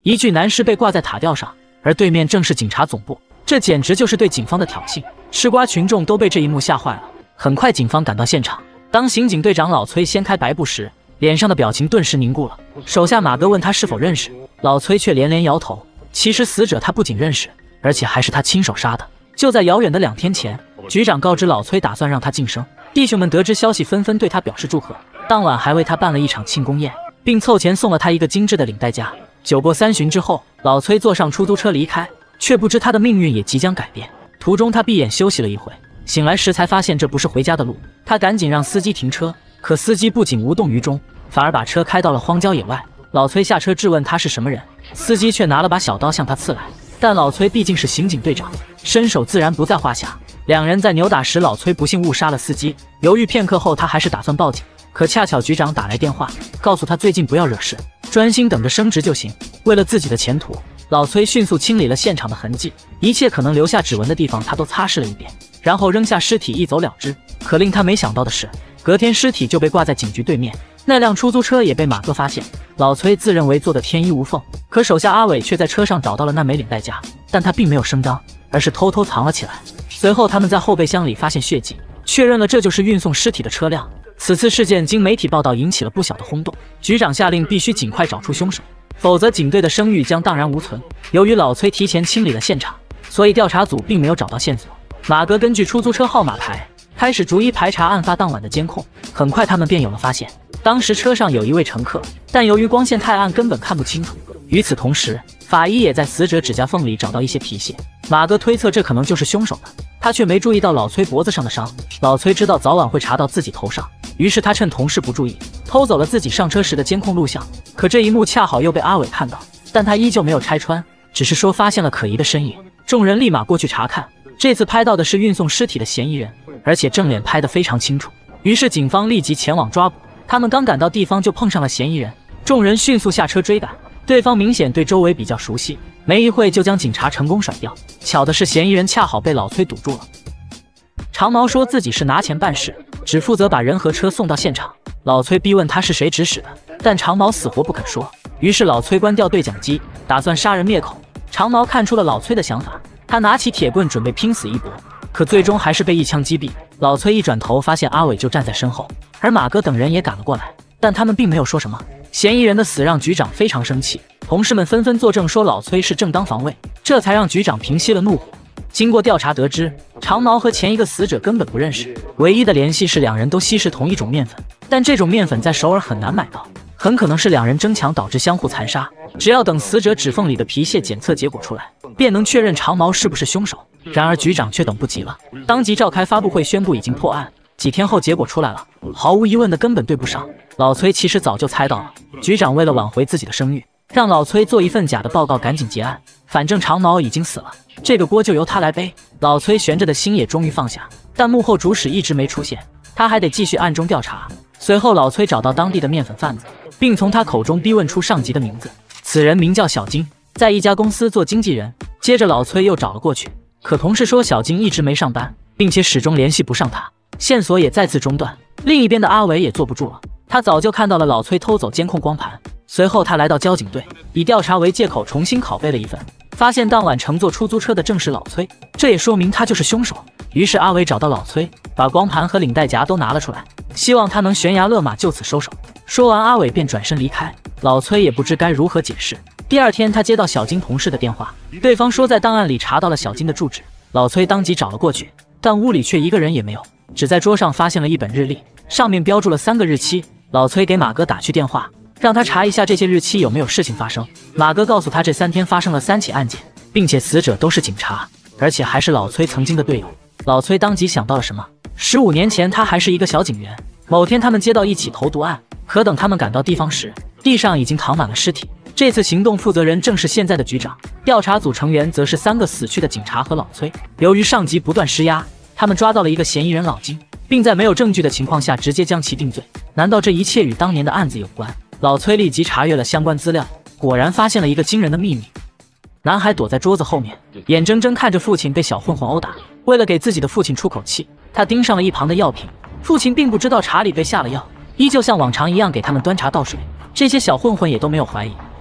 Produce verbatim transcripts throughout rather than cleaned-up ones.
一具男尸被挂在塔吊上，而对面正是警察总部，这简直就是对警方的挑衅。吃瓜群众都被这一幕吓坏了。很快，警方赶到现场。当刑警队长老崔掀开白布时，脸上的表情顿时凝固了。手下马哥问他是否认识，老崔却连连摇头。其实死者他不仅认识，而且还是他亲手杀的。就在遥远的两天前，局长告知老崔打算让他晋升，弟兄们得知消息纷纷对他表示祝贺，当晚还为他办了一场庆功宴，并凑钱送了他一个精致的领带夹。酒过三巡之后，老崔坐上出租车离开，却不知他的命运也即将改变。途中他闭眼休息了一会，醒来时才发现这不是回家的路，他赶紧让司机停车，可司机不仅无动于衷，反而把车开到了荒郊野外。老崔下车质问他是什么人，司机却拿了把小刀向他刺来，但老崔毕竟是刑警队长，身手自然不在话下。两人在扭打时，老崔不幸误杀了司机。犹豫片刻后，他还是打算报警，可恰巧局长打来电话，告诉他最近不要惹事，专心等着升职就行。为了自己的前途，老崔迅速清理了现场的痕迹，一切可能留下指纹的地方他都擦拭了一遍，然后扔下尸体一走了之。可令他没想到的是，隔天尸体就被挂在警局对面，那辆出租车也被马哥发现。老崔自认为做得天衣无缝，可手下阿伟却在车上找到了那枚领带夹，但他并没有声张，而是偷偷藏了起来。随后他们在后备箱里发现血迹，确认了这就是运送尸体的车辆。此次事件经媒体报道引起了不小的轰动，局长下令必须尽快找出凶手，否则警队的声誉将荡然无存。由于老崔提前清理了现场，所以调查组并没有找到线索。马哥根据出租车号码牌开始逐一排查案发当晚的监控，很快他们便有了发现。当时车上有一位乘客，但由于光线太暗根本看不清楚。与此同时，法医也在死者指甲缝里找到一些皮屑，马哥推测这可能就是凶手的，他却没注意到老崔脖子上的伤。老崔知道早晚会查到自己头上，于是他趁同事不注意偷走了自己上车时的监控录像。可这一幕恰好又被阿伟看到，但他依旧没有拆穿，只是说发现了可疑的身影。众人立马过去查看，这次拍到的是运送尸体的嫌疑人，而且正脸拍得非常清楚。于是警方立即前往抓捕，他们刚赶到地方就碰上了嫌疑人，众人迅速下车追赶，对方明显对周围比较熟悉，没一会就将警察成功甩掉。巧的是，嫌疑人恰好被老崔堵住了。长毛说自己是拿钱办事，只负责把人和车送到现场。老崔逼问他是谁指使的，但长毛死活不肯说。于是老崔关掉对讲机，打算杀人灭口。长毛看出了老崔的想法，他拿起铁棍准备拼死一搏，可最终还是被一枪击毙。老崔一转头发现阿伟就站在身后，而马哥等人也赶了过来，但他们并没有说什么。嫌疑人的死让局长非常生气，同事们纷纷作证说老崔是正当防卫，这才让局长平息了怒火。经过调查得知，长毛和前一个死者根本不认识，唯一的联系是两人都吸食同一种面粉，但这种面粉在首尔很难买到，很可能是两人争抢导致相互残杀。只要等死者指缝里的皮屑检测结果出来，便能确认长毛是不是凶手。然而局长却等不及了，当即召开发布会宣布已经破案。几天后结果出来了，毫无疑问的根本对不上。老崔其实早就猜到了，局长为了挽回自己的声誉，让老崔做一份假的报告赶紧结案，反正长毛已经死了，这个锅就由他来背。老崔悬着的心也终于放下，但幕后主使一直没出现，他还得继续暗中调查。随后老崔找到当地的面粉贩子，并从他口中逼问出上级的名字，此人名叫小金，在一家公司做经纪人。接着老崔又找了过去，可同事说小金一直没上班，并且始终联系不上他，线索也再次中断。另一边的阿伟也坐不住了，他早就看到了老崔偷走监控光盘，随后他来到交警队，以调查为借口重新拷贝了一份，发现当晚乘坐出租车的正是老崔，这也说明他就是凶手。于是阿伟找到老崔，把光盘和领带夹都拿了出来，希望他能悬崖勒马就此收手。说完阿伟便转身离开，老崔也不知该如何解释。第二天他接到小金同事的电话，对方说在档案里查到了小金的住址。老崔当即找了过去，但屋里却一个人也没有，只在桌上发现了一本日历，上面标注了三个日期。老崔给马哥打去电话，让他查一下这些日期有没有事情发生。马哥告诉他这三天发生了三起案件，并且死者都是警察，而且还是老崔曾经的队友。老崔当即想到了什么，十五年前他还是一个小警员，某天他们接到一起投毒案，可等他们赶到地方时，地上已经躺满了尸体。这次行动负责人正是现在的局长，调查组成员则是三个死去的警察和老崔。由于上级不断施压，他们抓到了一个嫌疑人老金，并在没有证据的情况下直接将其定罪。难道这一切与当年的案子有关？老崔立即查阅了相关资料，果然发现了一个惊人的秘密。男孩躲在桌子后面，眼睁睁看着父亲被小混混殴打。为了给自己的父亲出口气，他盯上了一旁的药瓶。父亲并不知道茶里被下了药，依旧像往常一样给他们端茶倒水。这些小混混也都没有怀疑，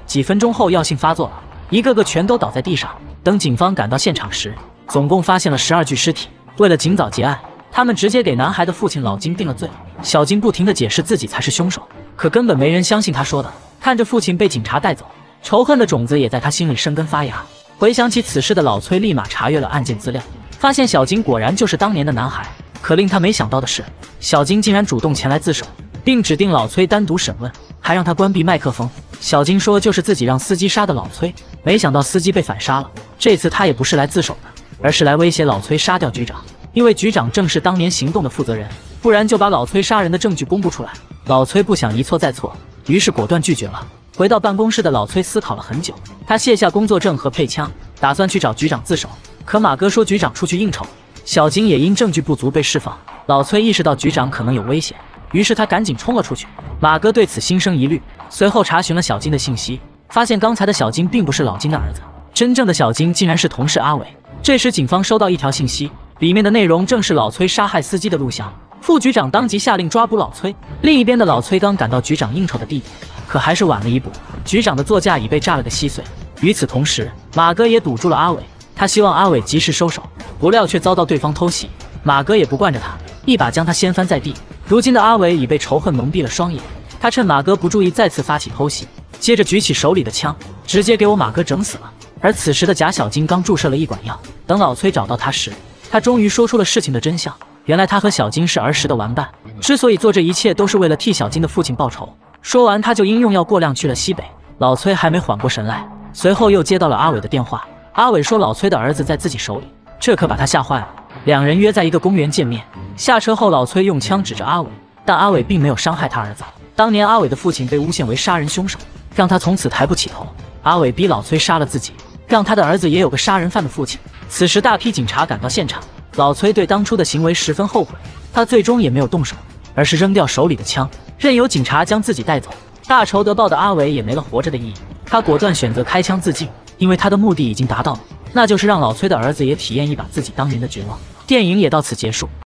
几分钟后药性发作了，一个个全都倒在地上。等警方赶到现场时，总共发现了十二具尸体。为了尽早结案，他们直接给男孩的父亲老金定了罪。小金不停地解释自己才是凶手，可根本没人相信他说的。看着父亲被警察带走，仇恨的种子也在他心里生根发芽。回想起此事的老崔立马查阅了案件资料，发现小金果然就是当年的男孩。可令他没想到的是，小金竟然主动前来自首，并指定老崔单独审问，还让他关闭麦克风。小金说就是自己让司机杀的老崔，没想到司机被反杀了。这次他也不是来自首的，而是来威胁老崔杀掉局长，因为局长正是当年行动的负责人，不然就把老崔杀人的证据公布出来。老崔不想一错再错，于是果断拒绝了。回到办公室的老崔思考了很久，他卸下工作证和配枪，打算去找局长自首。可马哥说局长出去应酬，小金也因证据不足被释放。老崔意识到局长可能有危险，于是他赶紧冲了出去。马哥对此心生疑虑，随后查询了小金的信息，发现刚才的小金并不是老金的儿子，真正的小金竟然是同事阿伟。这时警方收到一条信息，里面的内容正是老崔杀害司机的录像。副局长当即下令抓捕老崔。另一边的老崔刚赶到局长应酬的地点，可还是晚了一步，局长的座驾已被炸了个稀碎。与此同时，马哥也堵住了阿伟，他希望阿伟及时收手，不料却遭到对方偷袭。马哥也不惯着他，一把将他掀翻在地。如今的阿伟已被仇恨蒙蔽了双眼，他趁马哥不注意再次发起偷袭，接着举起手里的枪，直接给我马哥整死了。而此时的贾小金刚注射了一管药，等老崔找到他时，他终于说出了事情的真相。原来他和小金是儿时的玩伴，之所以做这一切都是为了替小金的父亲报仇。说完他就因用药过量去了西北。老崔还没缓过神来，随后又接到了阿伟的电话。阿伟说老崔的儿子在自己手里，这可把他吓坏了。两人约在一个公园见面，下车后老崔用枪指着阿伟，但阿伟并没有伤害他儿子。当年阿伟的父亲被诬陷为杀人凶手，让他从此抬不起头。阿伟逼老崔杀了自己，让他的儿子也有个杀人犯的父亲。此时大批警察赶到现场，老崔对当初的行为十分后悔，他最终也没有动手，而是扔掉手里的枪，任由警察将自己带走。大仇得报的阿伟也没了活着的意义，他果断选择开枪自尽，因为他的目的已经达到了，那就是让老崔的儿子也体验一把自己当年的绝望。电影也到此结束。